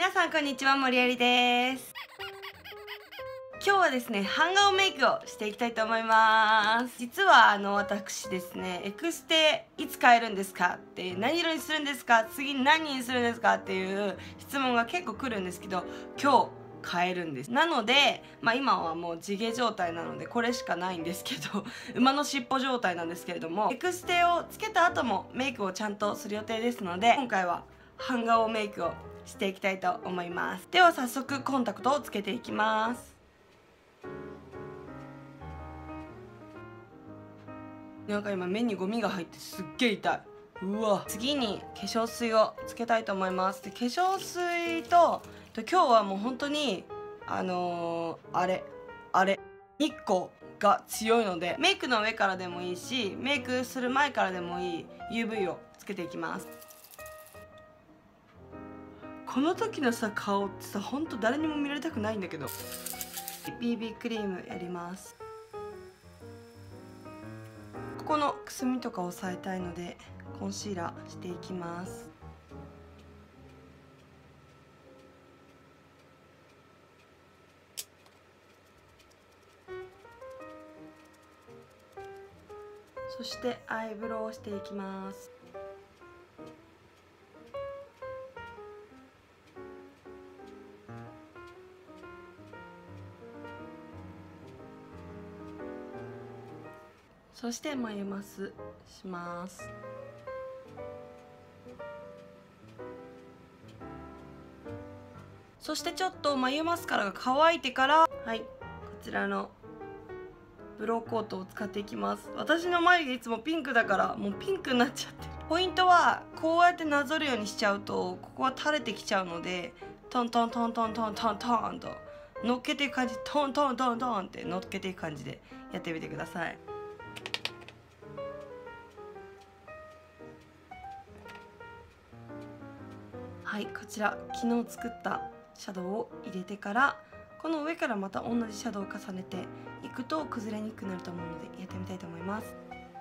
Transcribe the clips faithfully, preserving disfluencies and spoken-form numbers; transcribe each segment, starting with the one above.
皆さんこんにちは、森有です。今日はですね、半顔メイクをしていきたいと思います。実はあの私ですね、エクステいつ変えるんですかって、何色にするんですか、次に何にするんですかっていう質問が結構来るんですけど、今日変えるんです。なので、まあ、今はもう地毛状態なのでこれしかないんですけど馬の尻尾状態なんですけれども、エクステをつけた後もメイクをちゃんとする予定ですので、今回は半顔メイクをしていきたいと思います。では早速コンタクトをつけていきます。なんか今目にゴミが入ってすっげえ痛い。うわ。次に化粧水をつけたいと思います。で化粧水と今日はもう本当にあのー、あれあれ日光が強いので、メイクの上からでもいいしメイクする前からでもいい ユーブイ をつけていきます。この時のさ顔ってさ、ほんと誰にも見られたくないんだけど。 ビービー クリームやります。ここのくすみとか押さえたいのでコンシーラーしていきます。そしてアイブロウをしていきます。そして眉マスします。そしてちょっと眉マスカラが乾いてから、はい、こちらのブローコートを使っていきます。私の眉毛いつもピンクだからもうピンクになっちゃってる。ポイントはこうやってなぞるようにしちゃうとここは垂れてきちゃうので、トントントントントントントンと乗っけていく感じ、トントントントンって乗っけていく感じでやってみてください。はい、こちら昨日作ったシャドウを入れてから、この上からまた同じシャドウを重ねていくと崩れにくくなると思うのでやってみたいと思います。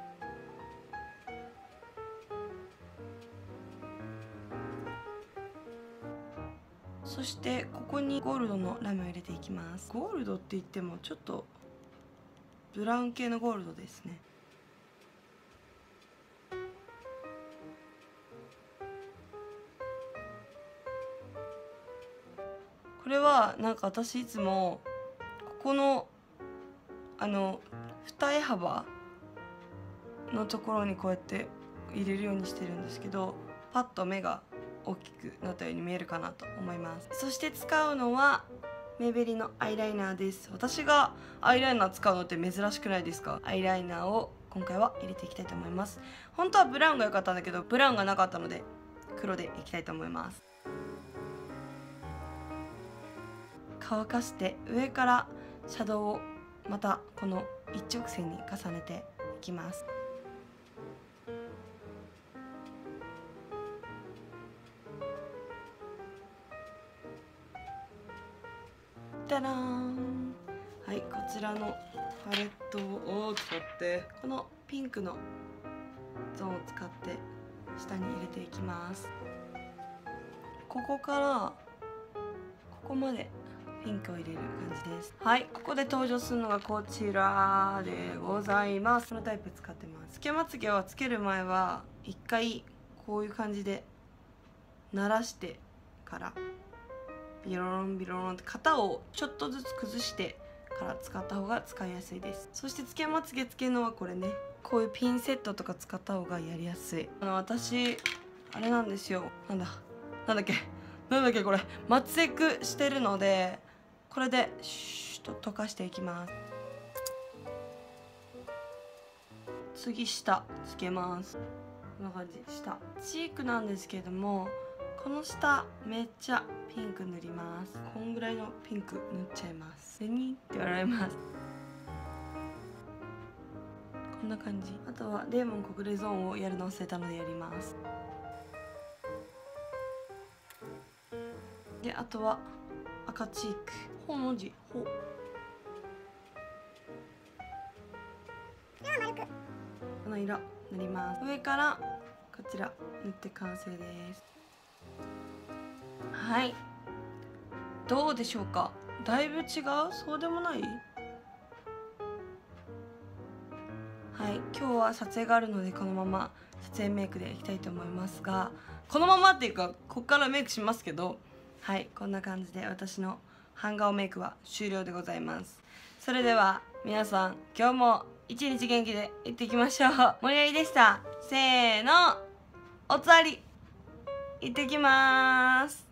そしてここにゴールドのラメを入れていきます。ゴールドって言ってもちょっとブラウン系のゴールドですね。これはなんか私いつもここのあの二重幅のところにこうやって入れるようにしてるんですけど、パッと目が大きくなったように見えるかなと思います。そして使うのはメイベリのアイライナーです。私がアイライナー使うのって珍しくないですか？アイライナーを今回は入れていきたいと思います。本当はブラウンが良かったんだけどブラウンがなかったので黒でいきたいと思います。乾かして上からシャドウをまたこの一直線に重ねていきます。ダラーン。はい、こちらのパレットを使ってこのピンクのゾーンを使って下に入れていきます。ここからここまでピンクを入れる感じです。はい、ここで登場するのがこちらでございます。このタイプ使ってます。つけまつげはつける前は一回こういう感じで慣らしてからビロロンビロロンって型をちょっとずつ崩してから使った方が使いやすいです。そしてつけまつげつけるのはこれね、こういうピンセットとか使った方がやりやすい。あの私あれなんですよ、なんだなんだっけなんだっけこれ松エクしてるので、これでシュッと溶かしていきます。次下つけます。こんな感じ。下チークなんですけれども、この下めっちゃピンク塗ります。こんぐらいのピンク塗っちゃいます。にって笑います。こんな感じ。あとはデーモン国レゾーンをやるの忘れたのでやります。であとは赤チーク、ほの字ほこの色塗ります。上からこちら塗って完成です。はい、 どうでしょうか。だいぶ違う？そうでもない？はい、今日は撮影があるのでこのまま撮影メイクでいきたいと思いますが、このままっていうかこっからメイクしますけど、はい、こんな感じで私の半顔メイクは終了でございます。それでは皆さん、今日も一日元気でいっていきましょう。森ありでした。せーの、おつわり行ってきまーす。